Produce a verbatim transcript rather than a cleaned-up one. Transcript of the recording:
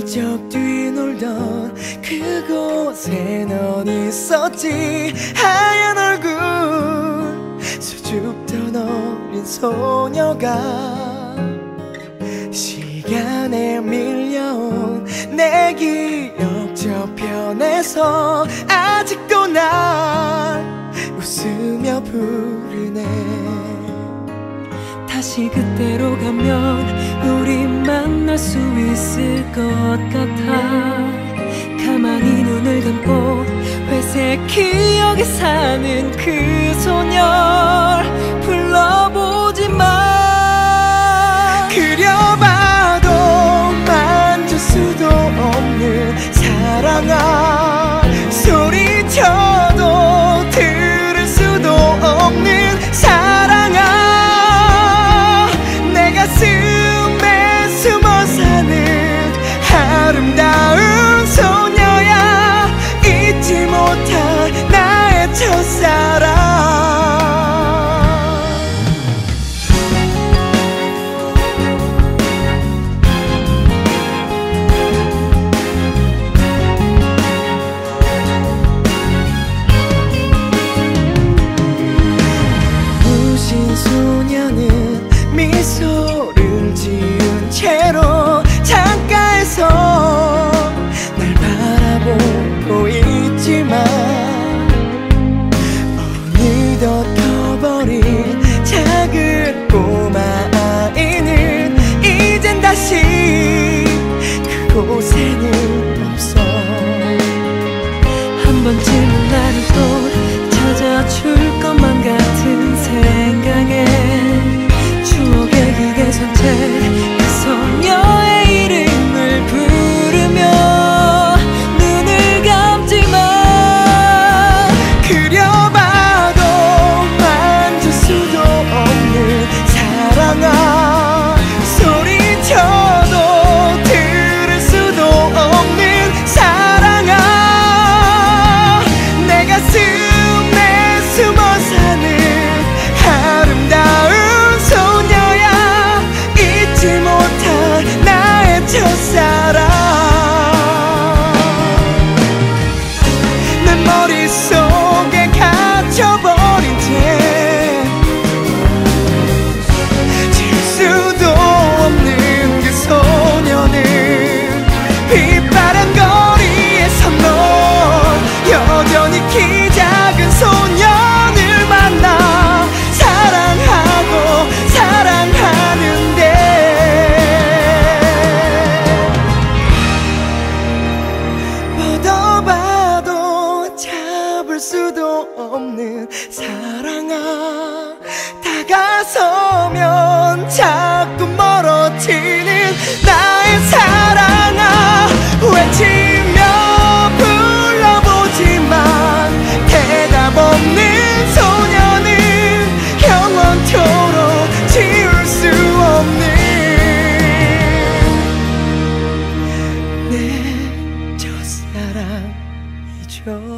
슬쩍 뛰놀던 그곳에 넌 있었지. 하얀 얼굴 수줍던 어린 소녀가 시간에 밀려온 내 기억 저편에서 아직도 날 웃으며 부르네. 다시 그때로 가면 우리 만날 수 있을 것 같아. 가만히 눈을 감고 회색 기억에 사는 그 소녀를 불러보지만 그려봐도 만질 수도 없는 사랑아, 소리쳐도 들을 수도 없는 사랑아, 내 가슴에 숨어 사는 아름다운 소녀야, 잊지 못할 나의 첫사랑. 소녀는 미소를 지은 채로 창가에서 날 바라보고 있지만 어느덧 커버린 작은 꼬마 아이는 이젠 다시 그곳에는 없어. 한 번쯤은 나를 또 찾아줄 것만 같은 생각에 추억의 기계 선체 그 소녀의 이름을 부르며 눈을 감지만 그려봐도 만질 수도 없는 사랑아, 소리쳐도 들을 수도 없는 사랑아, 내 가슴에 숨어 사는 아름다운 소녀야, 잊지 못할 나의 첫사랑. 내 머릿속에 갇혀버린 채 지울 수도 없는 그 소녀는 빛바랜 거리에서 넌 여전히 키 작은 소년을 만나 사랑하고 사랑하는데 뻗어봐도 잡을 수도 없는 사랑아, 다가서면 자꾸 멀어지는 나의 사랑아, 외치며 불러보지만 대답 없는 소녀는 영원토록 지울 수 없는 내 첫사랑이죠.